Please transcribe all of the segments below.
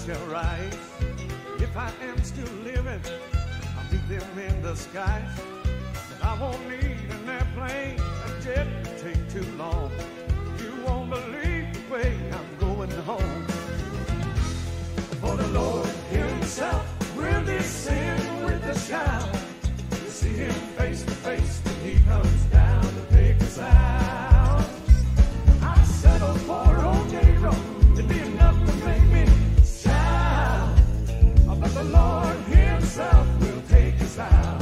shall rise. If I am still living, I'll meet them in the skies. But I won't need an airplane, a jet will take too long. You won't believe the way I'm going home. For the Lord himself will descend with a shout. To see him face to face when he comes down to pick us out. I settled for old J-Road, it'd be enough to make me shout. But the Lord himself will take us out.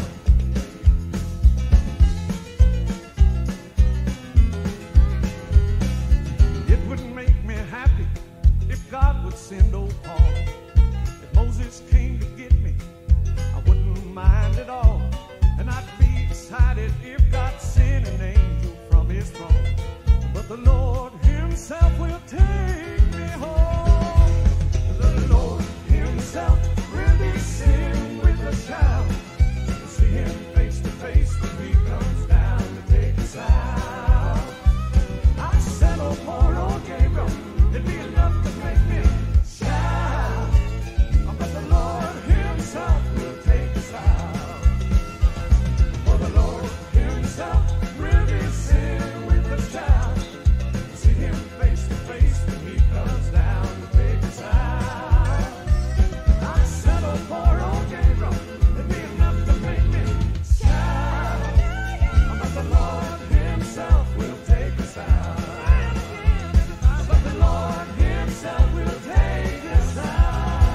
It would make me happy if God would send old Paul. If Moses came to get me, I wouldn't mind at all. And I'd be excited if God sent an angel from his throne. But the Lord himself will take me home. The Lord himself will descend with a shout. To see him face to face when he comes down to take us out. I settle for old Gabriel, it'd be enough to make me shout. But the Lord himself will take us out. For the Lord himself will descend with a shout. To see him face to face when he comes down to take us out. I settle for old Gabriel, it'd be enough to make me shout. But the Lord himself will take us out. But the Lord himself will take us out.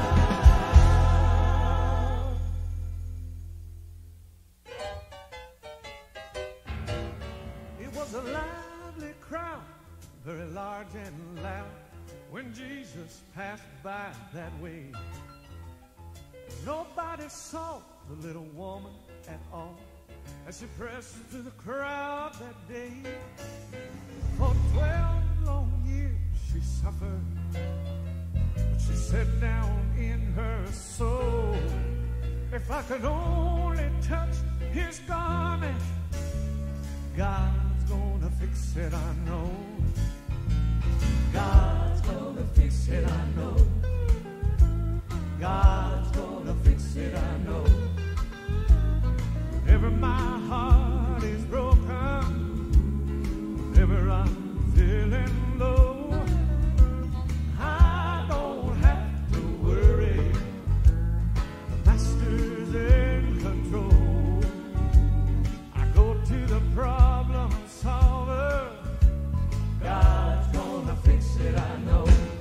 It was a lively crowd, very large and loud, when Jesus passed by that way. Nobody saw the little woman at all as she pressed through the crowd that day. For 12 long years she suffered, but she said down in her soul, if I could only touch his garment, God's gonna fix it, I know. God's gonna fix it, I know. God's gonna fix it, I know. Whenever my heart is broken, whenever I'm feeling low, I don't have to worry. The master's in control. I go to the problem solver. God's gonna fix it, I know.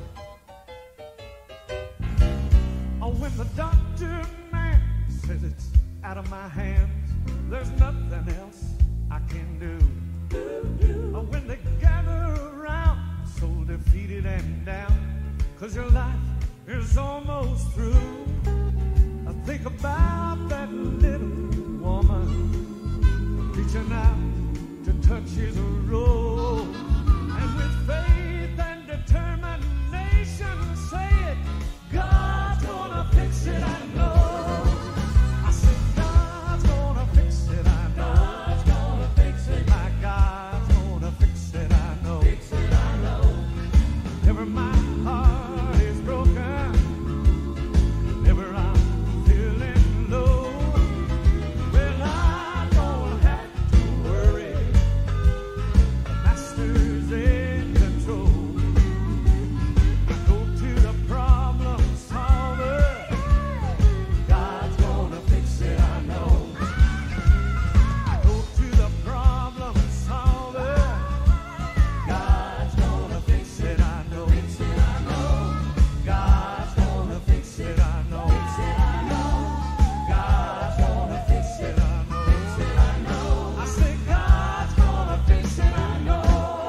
Oh, when the doctor man says it's out of my hands, there's nothing else I can do. Oh, when they gather around, so defeated and down, 'cause your life is almost through, I think about that little woman reaching out to touch his robe, and with faith and determination say it, God's gonna fix it, I know. I said God's gonna fix it, I know. God's gonna fix it. My God's gonna fix it, I know. Fix it, I know. Never my heart is broken, never I'm feeling low. Well, I don't have to worry. The master's in control. I go to the problem solver. God's gonna fix it, I know. I go to the problem solver. God's gonna fix it, I know. Fix it, I know. God's gonna fix it, I know. Fix it, I know. God's gonna fix it, I know. Fix it, I know. I say God's gonna fix it, I know.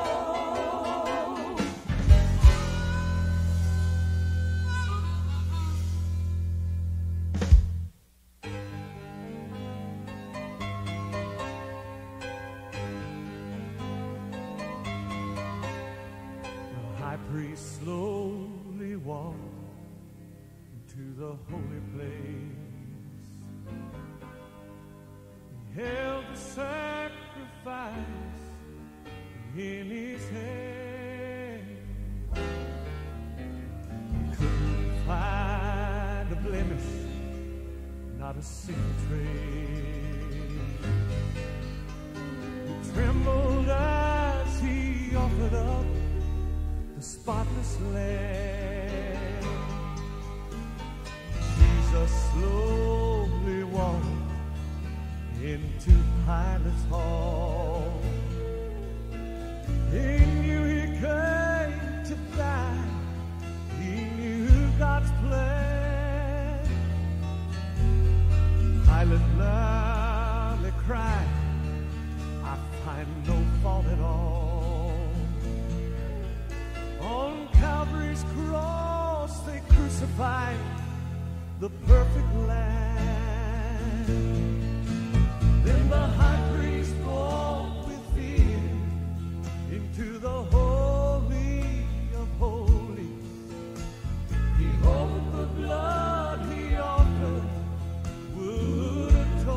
The high priest slowly walked into the holy place. He held the sacrifice in his hand. He couldn't find not a single trace. He trembled as he offered up the spotless lamb. Jesus slowly walked into Pilate's hall. He knew he came to die. He knew God's plan. Pilate loudly cried, I find no fault at all. On Calvary's cross they crucified the perfect Lamb. Then the high priest walked with fear into the Holy of Holies. He hoped the blood he offered would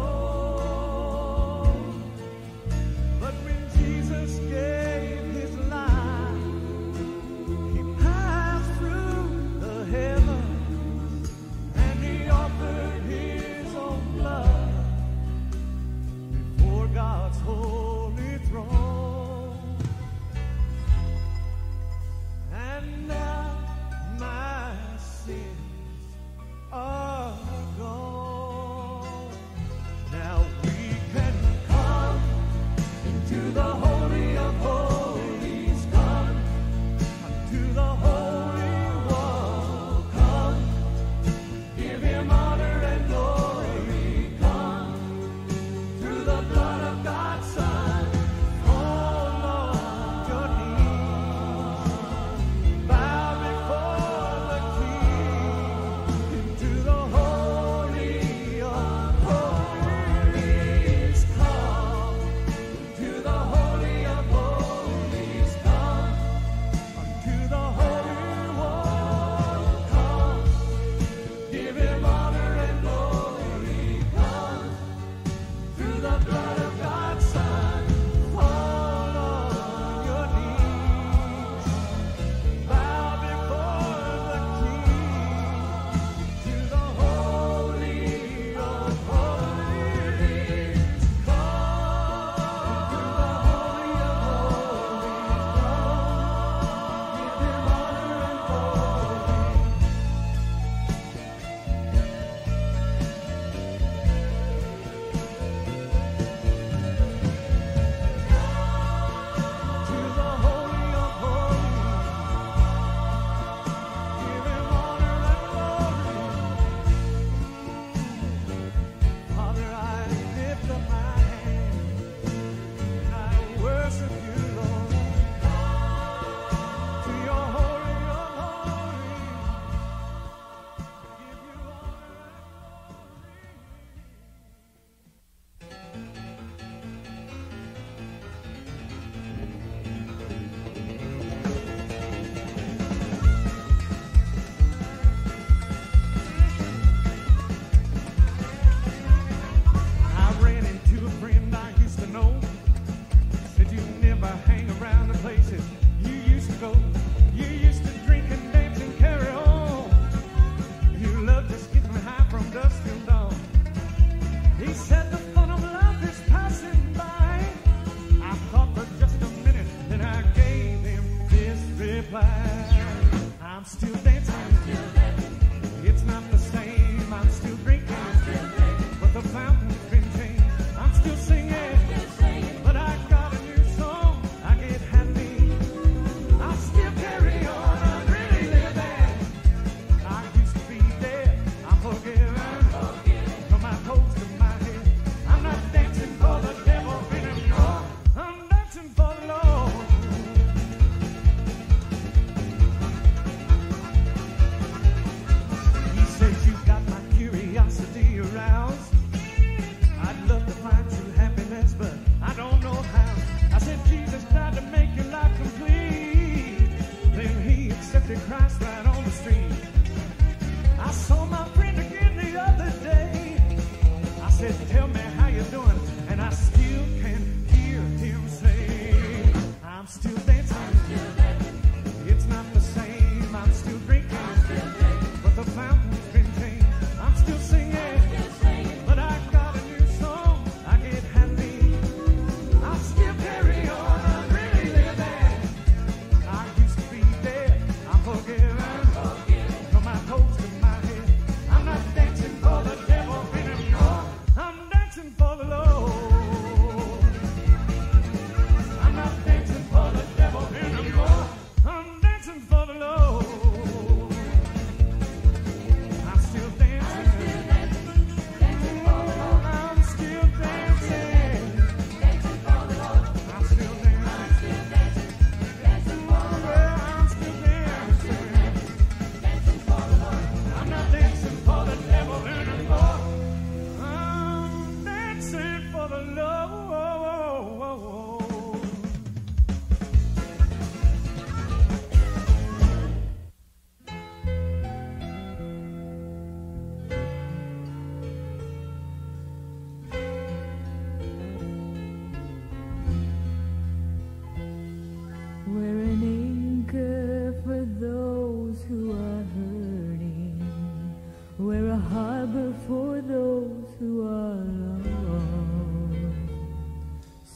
atone. But when Jesus gave his life, he passed through the heavens and he offered his own blood before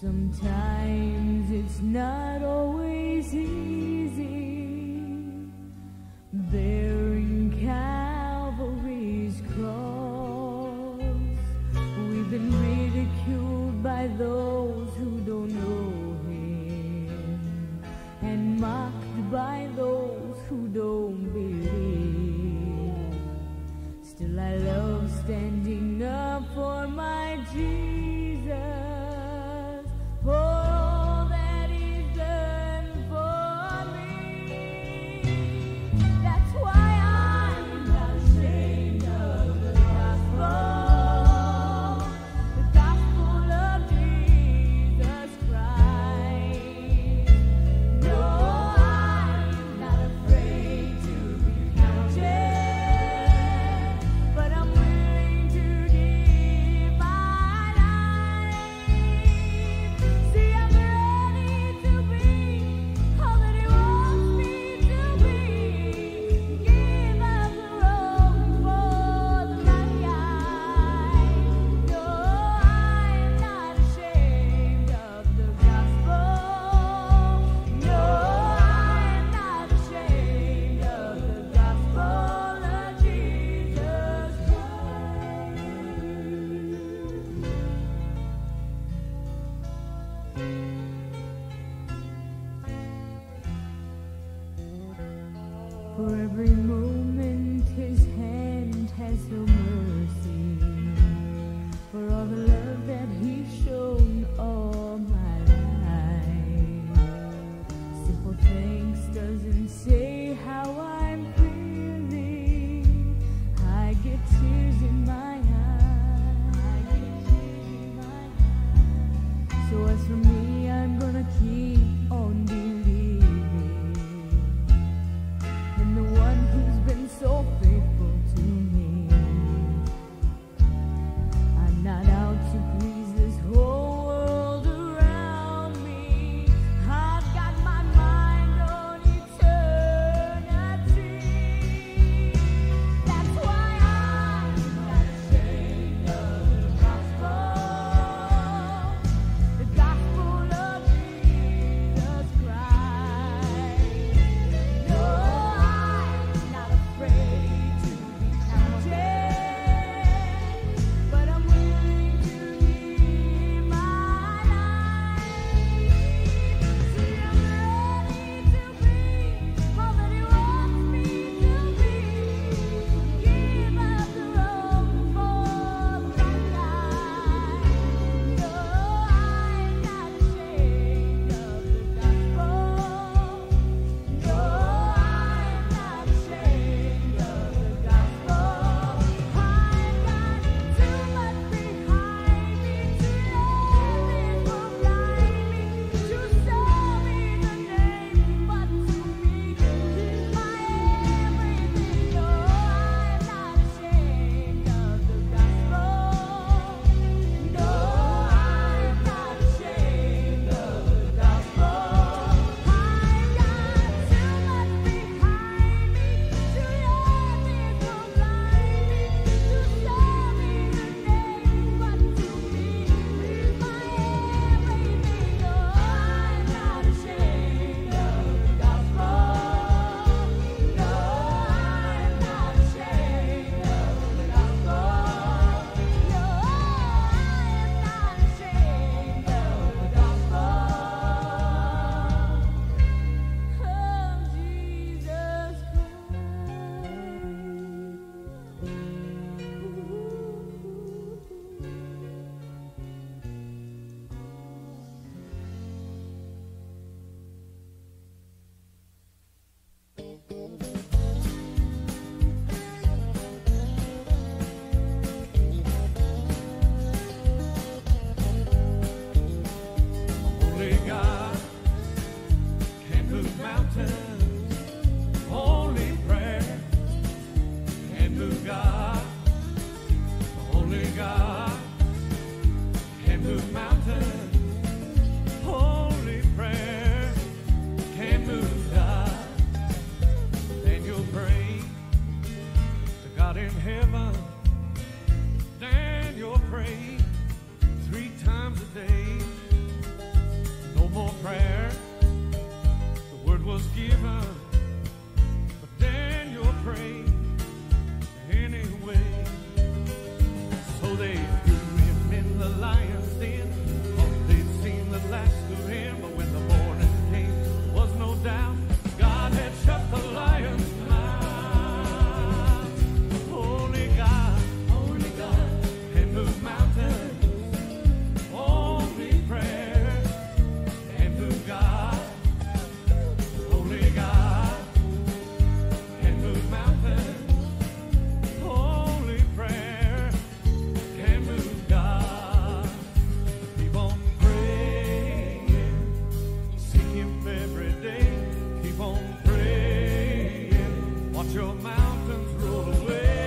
Sometimes it's not always easy bearing Calvary's cross. We've been ridiculed by those who don't know Him and mocked by those who don't believe. Still I love standing up for my Jesus, for all that He's done for me. That's why I'm not ashamed of the gospel of Jesus Christ. No, I'm not afraid to be counted, but I'm willing to give my life. See, I'm ready to be all that He wants me to be. Give up the road for the right guy. No, I'm not ashamed of the gospel. No, I'm not ashamed of the gospel of Jesus Christ. For every moment His hand has shown mercy, for all the love that He's shown all my life. Simple thanks doesn't say how I'm feeling. I get tears in my eyes. So as for me, I'm gonna keep on believing in the one who's been so faithful to me. I'm not out to please this whole world around me. I've got my mind on eternity. That's why I'm not ashamed of the gospel of Jesus Christ. No, I'm not afraid to be counted, but I'm willing to give my life. See, I'm ready to be all that He wants me to be. Give up the road for the right life. No, I'm not ashamed of the gospel. No, I'm not ashamed of the gospel. I've got too much behind me to let it go blind me, to show me the name, but to me is my everything. No, I'm not ashamed of the gospel. No, I'm not ashamed of the gospel. I've got too much behind me to let it go blind me, to show me the name, but to me is my everything. No, I'm not ashamed of the gospel. No, I'm not ashamed of the gospel. No, I'm not ashamed of the gospel of Jesus Only God can move mountains. Only prayer can move God. Only God can move mountains. Only prayer can move God. Then you'll pray to God in heaven. Then you'll pray 3 times a day. prayer. The word was given, but Daniel prayed anyway. So they threw him in the lion's den. Thought they'd seen the last of him, but when the morning came, there was no doubt God had shut the lion's mouth. Only God can move mountains. Only prayer can move God. Only God can move mountains. Only prayer can move God. Keep on praying, seek Him every day. Keep on praying, watch your mountains roll away.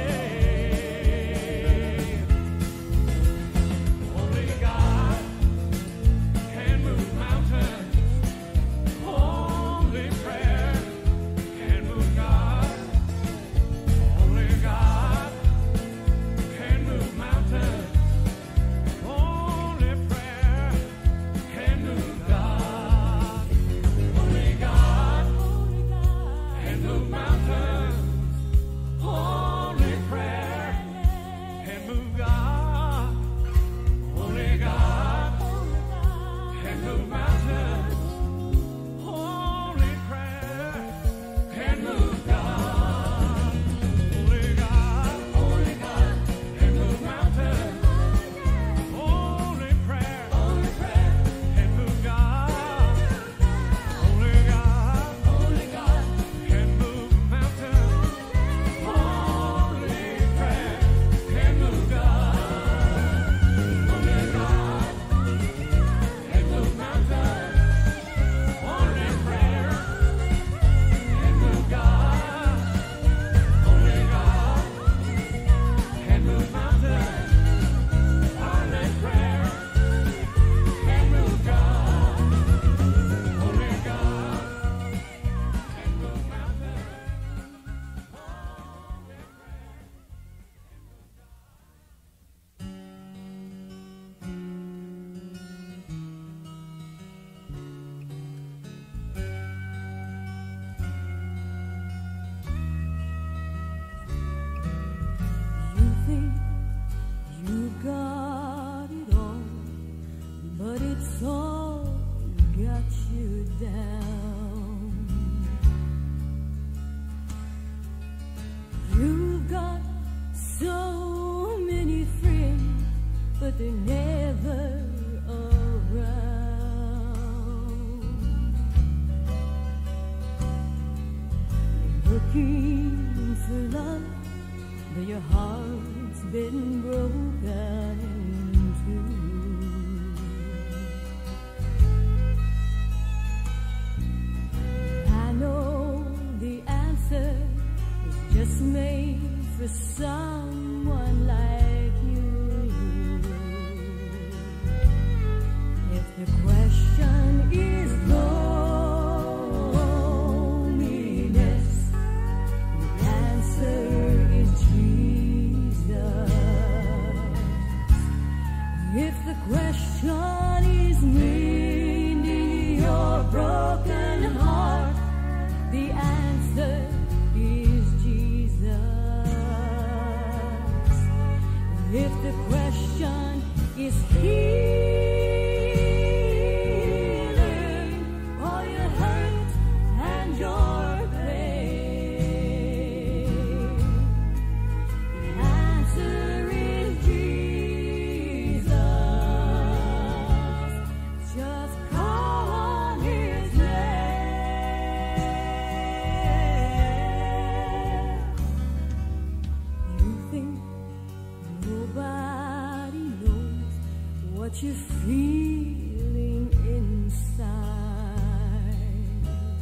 Only God can move mountains. Only prayer can move God. Only God can move mountains. Only prayer can move God. Only God can move mountains. Only prayer can move God. Only God can move mountains. Only prayer can move God. Only God can move mountains. Only prayer can move God. Only God can move mountains. Only prayer can move God. Only God can move mountains. Only prayer can move God. Only God can move mountains. Only prayer can move God. Only God can move mountains. You think you got it all, but it's all got you down. You've got so many friends, but they're never around. You're looking for love, but your heart's been broken in two. I know the answer is just made for someone like you. If the question is loneliness, the answer is Jesus. If the question is mending your broken heart, the answer is Jesus. If the question is healing all your hurt and your pain, the answer is Jesus. Just call on His name. You think nobody knows what you're feeling inside,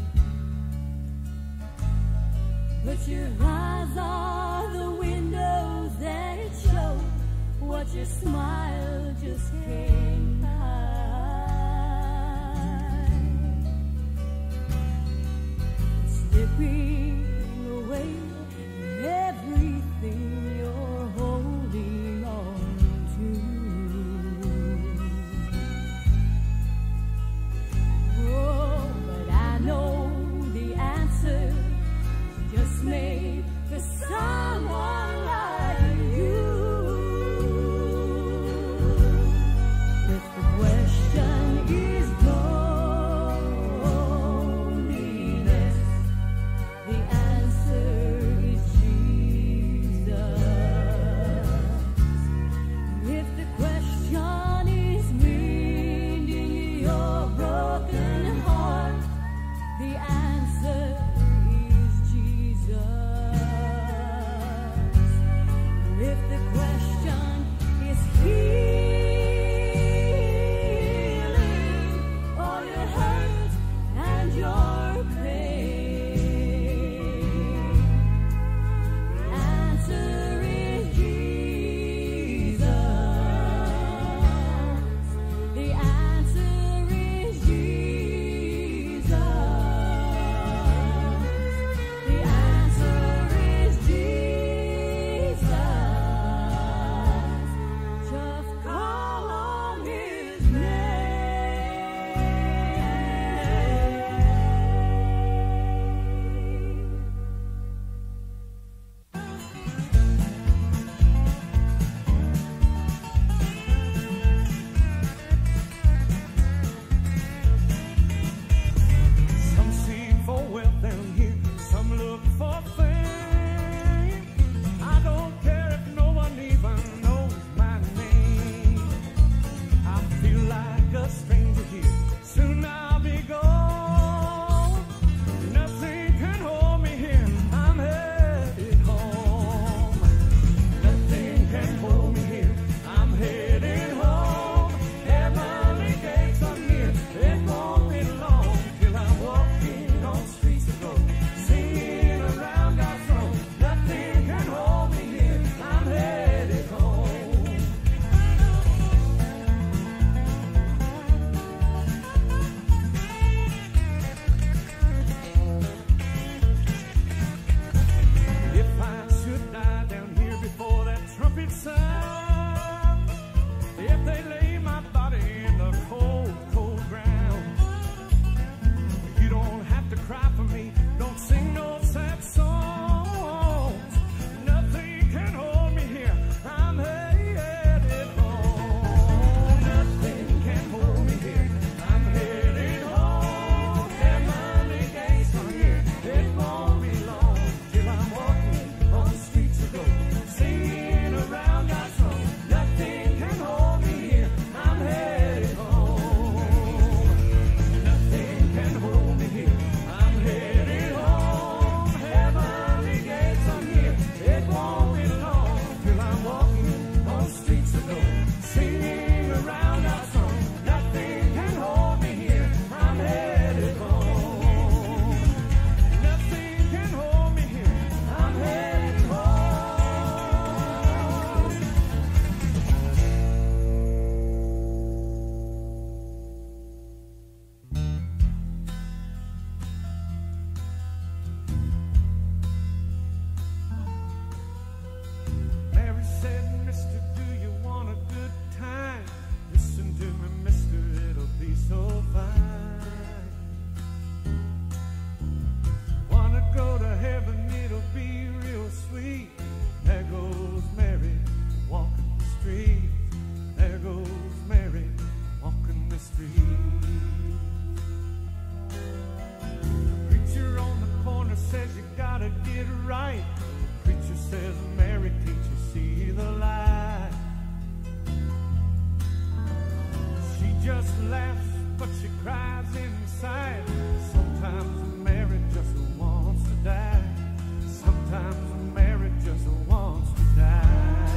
but your eyes are the windows that show what your smile just can't hide. Slipping away everything you're holding on to. laughs, but she cries inside. Sometimes Mary just wants to die. Sometimes Mary just wants to die.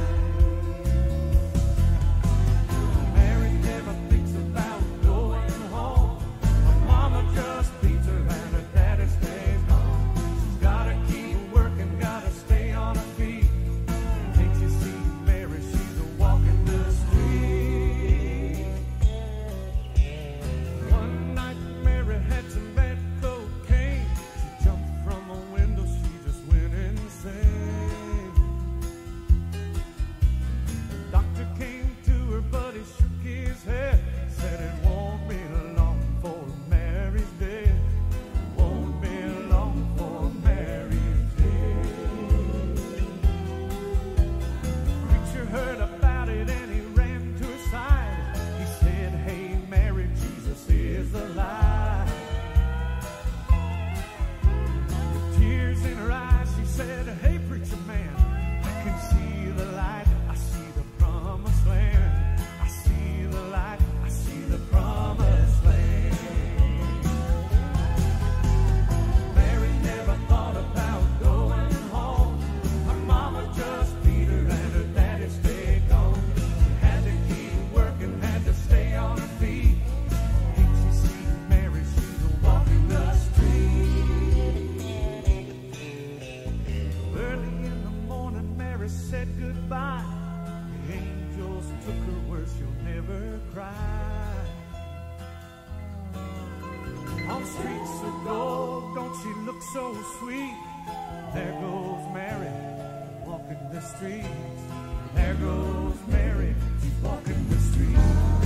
Mary never thinks about going home. Her mama just beats her and her daddy stays home. She's gotta keep working, gotta stay on her feet. Can't you see Mary? She's walking the street. One night Mary had some bad cocaine. She jumped from a window, she just went insane. The doctor came to her, but he shook his head. Said it won't be long for Mary's dead. Won't be long for Mary's dead. Preacher heard about it and he ran to her side. He said, hey Mary, Jesus is alive. With tears in her eyes, she said, hey preacher man, I can see the light, I see the promised land. I see the light, I see the promised land. Mary never thought about going home. Her mama just beat her and her daddy stayed home. She had to keep working, had to stay on her feet. Can't you see Mary? She's walking the street. Early in the morning, Mary said goodbye. The angels took her where she'll never cry. On streets of gold, don't she look so sweet? There goes Mary, walking the streets. There goes Mary, she's walking the streets.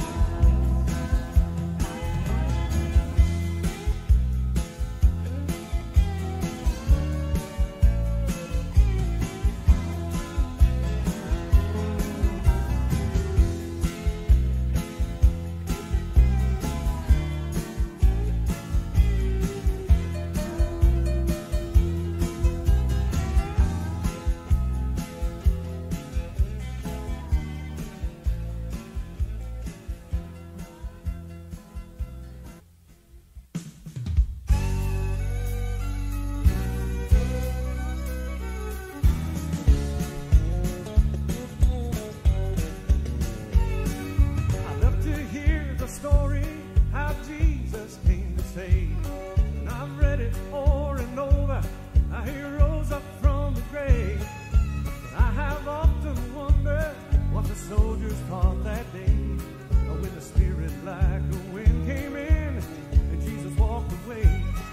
I love to hear the story how Jesus came to save. And I've read it o'er and over, how he rose up from the grave. But I have often wondered what the soldiers thought that day, when the Spirit like a wind came in and Jesus walked away.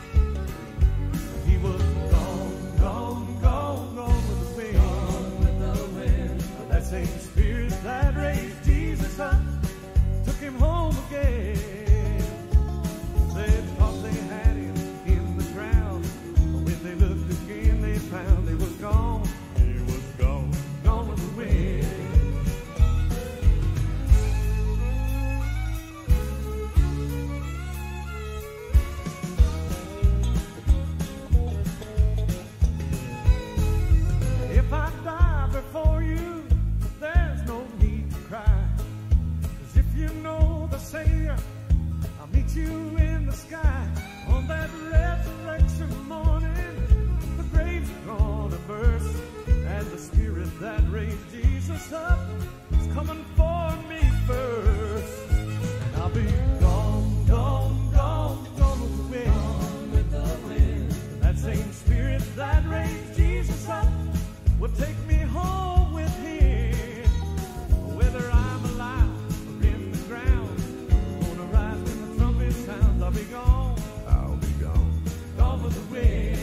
He was gone, gone, gone, gone with the wind. Gone with the wind. That same Spirit that raised Jesus up took him home again. They thought they had him in the ground, but when they looked again, they found he was gone. He was gone, gone with the wind. If I die before you, there's no need to cry. 'Cause if you know the Savior, I'll meet you in the sky. On that resurrection morning, the grave's gonna burst, and the Spirit that raised Jesus up is coming for me first. And I'll be gone, gone, gone, gone with the wind. Gone with the wind. That same Spirit that raised Jesus up will take me home with him. Whether I'm alive or in the ground, I'm gonna rise when the trumpet sounds. I'll be gone, gone with the wind.